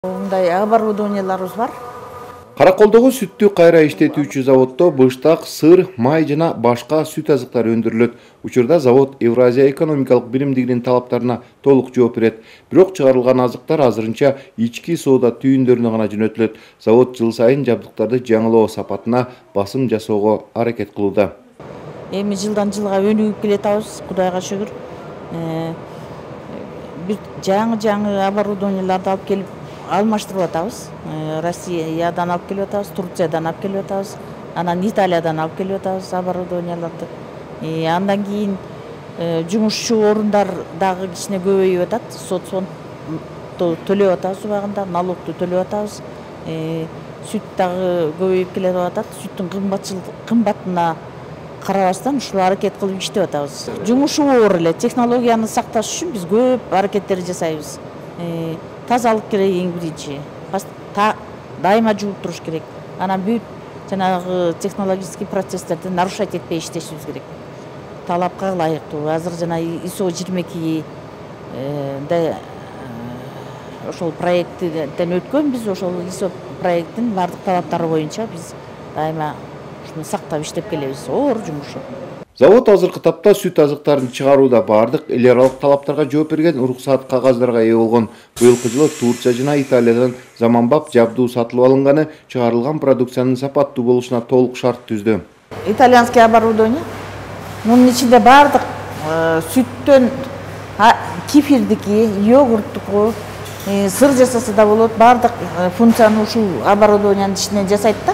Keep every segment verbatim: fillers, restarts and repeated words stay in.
Мындай оборудованияларыбыз бар. Караколдогу сүттү кайра иштетүүчү заводдо быштак, сыр, май жана башка сүт азыктары өндүрүлөт. Учурда завод Евразия экономикалык биримдигинин талаптарына толук жооп берет. Бирок чыгарылган азыктар азырынча ички соода түйүндөрүнө гана жөнөтүлөт. Завод жыл сайын жабдыктарды жаңылоо сапатына басым жасоого аракет кылууда. Эми жылдан жылга өнүгүп келатабыз, Кудайга шүгүр. Бир жаңы-жаңы оборудованияларды алып келип алмаштырып атабыз. Россиядан алып келип атабыз, Турциядан алып келип атабыз, анан Италиядан алып келип атабыз оборудованияларды. Андан кийин жумушчу орундар дагы кичине көбөйүп атат. Соцфонд төлөп атабыз убагында, налогду төлөп атабыз. Сүт дагы көбөйүп келе атат. Сүттүн кымбатына карабастан ушул аракет кылып иштеп атабыз. Жумуш оор эле, технологияны сакташ үчүн биз көп аракеттерди жасайбыз. Тазалык керек эң биринчи. Дайыма жууп туруш керек. Анан бүт жанагы технологический процесстерди нарушать этпей иштешибиз керек. Талапка ылайыктуу. Азыр жана ай эс о жыйырма эки да ошол проекттен өткөнбүз. Ошол ай эс о проекттин бардык талаптары боюнча биз дайыма ушуну сактап иштеп келебиз. Оор жумуш. Завод азыркы тапта сүт азыктарын чыгарууда бардык эл аралык талаптарга жооп берген уруксаат кагаздарга ээ болгон. Быйылкы жылы Турция жана Италиядан заманбап жабдуу сатылып алынганы чыгарылган продукциянын сапаттуу болушуна толук шарт түздү. Итальянский оборудование. Мунун ичинде бардык сүттөн кефирдики, йогурттуку, сыр жасаса да болот. Бардык функцияны ушул оборудованиянын ичинен жасайт да.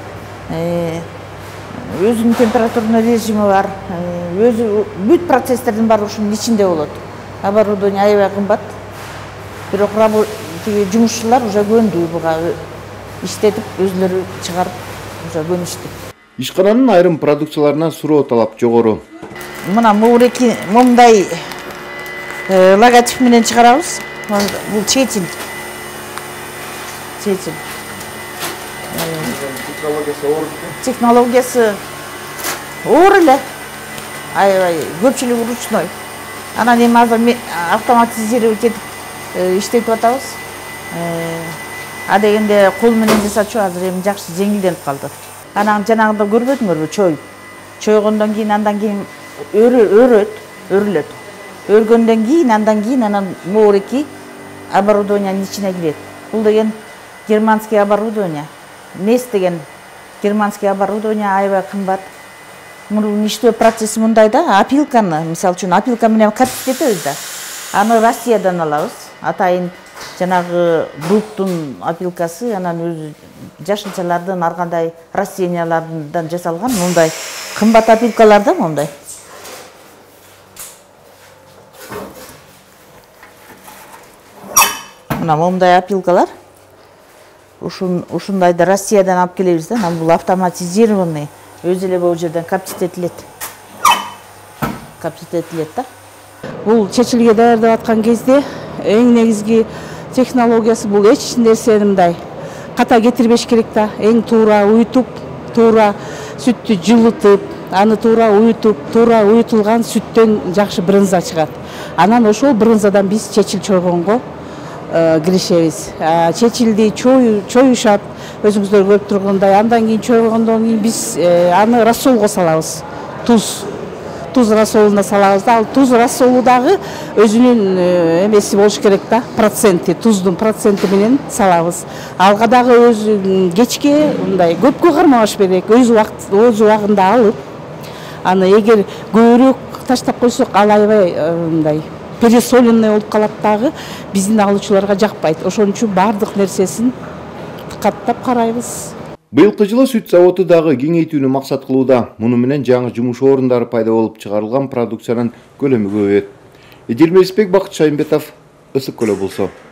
Өзүнүн температурный режими бар. Өзү бүт процесстердин баары ушунун ичинде болот. Оборудование аябай кымбат. Бирок жумушчулар уже көндү буга иштетип, өзүлөрү чыгарып, уже көнүштү. Ишкананын айрым продукцияларына суроо талап жогору. Мына муреки момундай логотип менен чыгарабыз. Бул чечил. Чечил. Технологиясы оор. Технологиясы оор эле. Аябай көпчүлүгү ручной. Анан эми азыр автоматизировать этип иштетип атабыз. А дегенде кол менен жасачу азыр эми жакшы жеңилденип калды. Анан жанагында көрбөдүңөрбү, чой. Чойгондон кийин андан кийин өрөт, өрүлөт. Өргөндөн кийин андан кийин анан муреки оборудованиянын ичине кирет. Бул деген германский оборудование. Нес деген германский оборудование аябай кымбат. Мунун иштөө процесси мындай да, опилканы, мисалы үчүн опилка менен катып кетебиз да. Аны Россиядан алабыз. Атайын жанагы бруктун опилкасы, анан өзү жашынчалардын ар кандай растениялардан жасалган мындай кымбат опилкалар да мындай. Мына мындай опилкалар. Ушундайды Россиядан алып келебиз да, анан бул автоматизированный, өзү эле бул жерден каптит этилет. Каптит этилет да. Бул чечилге даярдап аткан кезде эң негизги технологиясы бул эч нерсени мындай ката кетирбеш керек да. Эң туура уютуп, туура сүттү жылытып, аны туура уютуп, туура уютулган сүттөн жакшы брынза чыгат. Анан ошол брынзадан биз чечил чойгонго киришебиз. Чечилди чоюшат, өзүңүздөр көрүп тургандай. Андан кийин чойгондон кийин биз аны рассолго салабыз. Туз. Туз рассолуна салабыз да. Ал туз рассолу дагы өзүнүн эмеси болуш керек да, проценти, туздун проценти менен салабыз. Алга дагы өзү кечке мындай көпкө кармабаш керек. Өз убакыт, өз убагында алып, аны эгер көбүрөөк таштап койсок, ал аябай мындай пересоленный болуп калат дагы, биздин алуучуларга жакпайт. Ошон үчүн бардык нерсесин каттап карайбыз. Быйылкы жылы сүт заводу дагы кеңейтүүнү максат кылууда. Муну менен жаңы жумуш орундары пайда болуп, чыгарылган продукциянын көлөмү көбөйөт. Эдил Мелисбек, Бакыт Шайымбетов, Ысык Көлө болсо.